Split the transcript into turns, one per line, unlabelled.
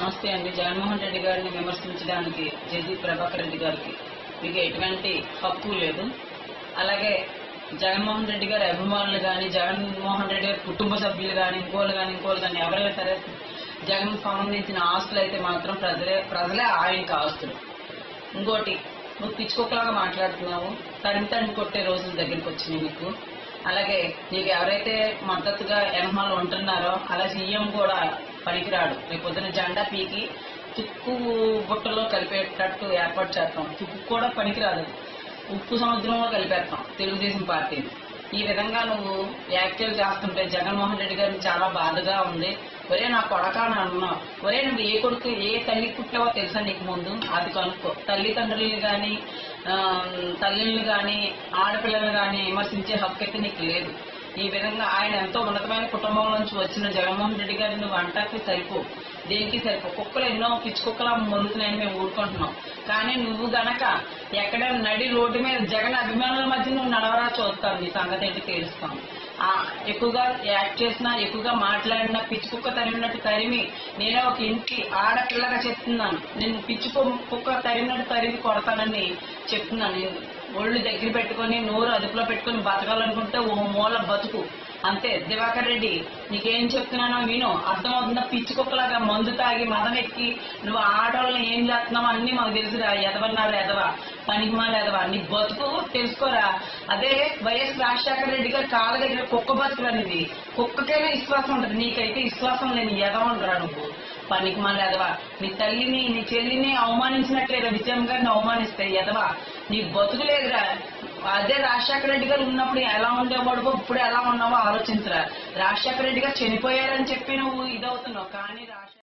నమస్తే అండి. జగన్మోహన్ రెడ్డి గారిని విమర్శించడానికి జేసీ ప్రభాకర్ రెడ్డి గారికి మీకు ఎటువంటి హక్కు లేదు. అలాగే జగన్మోహన్ రెడ్డి గారి అభిమానులు కానీ, జగన్మోహన్ రెడ్డి గారి కుటుంబ సభ్యులు కానీ, ఇంకోళ్ళు కానీ ఎవరైనా సరే జగన్ సంబంధించిన ఆస్తులు అయితే మాత్రం ప్రజలే ఆయనకి ఆస్తులు. ఇంకోటి, నువ్వు పిచ్చుకోకలాగా మాట్లాడుతున్నావు. తరిమి కొట్టే రోజుల దగ్గరికి వచ్చినాయి మీకు. అలాగే నీకు ఎవరైతే మద్దతుగా ఎనమాలు ఉంటున్నారో అలా సీఎం కూడా పనికిరాడు. రేపు పొద్దున జెండా పీకి తుక్కు బుట్టలో కలిపేటట్టు ఏర్పాటు చేస్తాం. తుక్కు కూడా పనికిరాదు, ఉప్పు సముద్రంలో కలిపేస్తాం తెలుగుదేశం పార్టీని. ఈ విధంగా నువ్వు వ్యాఖ్యలు చేస్తుంటే జగన్మోహన్ రెడ్డి గారికి చాలా బాధగా ఉంది. ఒరే నా కొడక అని అన్నావు. ఒరే నువ్వు ఏ కొడుకు ఏ తల్లి పుట్టావో తెలుసా నీకు ముందు? అది కనుక్కో. తల్లిదండ్రులని కానీ తల్లిని కానీ ఆడపిల్లలు కానీ విమర్శించే హక్కు అయితే నీకు లేదు. ఈ విధంగా ఆయన ఎంతో ఉన్నతమైన కుటుంబం నుంచి వచ్చిన జగన్మోహన్ రెడ్డి గారిని నువ్వు అంటాకి సరిపో, దేనికి సరిపో. కుక్కలు ఎన్నో పిచ్చి కుక్కలా మొలుతున్నాయని మేము ఊరుకుంటున్నాం. కానీ నువ్వు గనక ఎక్కడ నడి రోడ్డు మీద జగన్ అభిమానుల మధ్య నువ్వు నడవరా చూస్తావు. నీ సంగతి ఏంటి తెలుస్తాం. ఎక్కువగా యాక్ట్ చేసినా, ఎక్కువగా మాట్లాడినా పిచ్చి కుక్క తరిమినట్టు తరిమి, నేనే ఒక ఇంటి ఆడపిల్లగా చెప్తున్నాను. నేను పిచ్చి కుక్క తరిమినట్టు తరిమి కొడతానని చెప్తున్నాను. నేను ఒళ్ళు దగ్గర పెట్టుకొని నోరు అదుపులో పెట్టుకొని బతకాలనుకుంటే ఓ మూల బతుకు అంతే. దివాకర్ రెడ్డి నీకేం చెప్తున్నానో విను. అర్థమవుతుందా? పిచ్చి కుక్కలాగా మందు తాగి మదం ఎక్కి నువ్వు ఆడవాళ్ళని ఏం చేస్తున్నావు అన్ని మాకు తెలుసురా. ఎదవన్నారు ఎదవా, పనికిమాల ఎదవా. నీ బతుకు తెలుసుకోరా. అదే వైఎస్ రాజశేఖర రెడ్డి గారు కాళ్ళ దగ్గర కుక్క బతుకులు అనేది. కుక్కకైనా విశ్వాసం ఉంటుంది, నీకైతే విశ్వాసం లేని ఎదవంటరా నువ్వు. పనికిమాల ఎదవా. నీ తల్లిని నీ చెల్లిని అవమానించినట్లేదా విజయం గారిని అవమానిస్తే ఎదవా. నీ బతుకు లేదురా. అదే రాజశేఖర రెడ్డి గారు ఉన్నప్పుడు ఎలా ఉండేవాడుకో ఇప్పుడు ఎలా ఉన్నావో ఆలోచించరా. రాజశేఖర రెడ్డి గారు చనిపోయారని చెప్పి నువ్వు ఇదవుతున్నావు. కానీ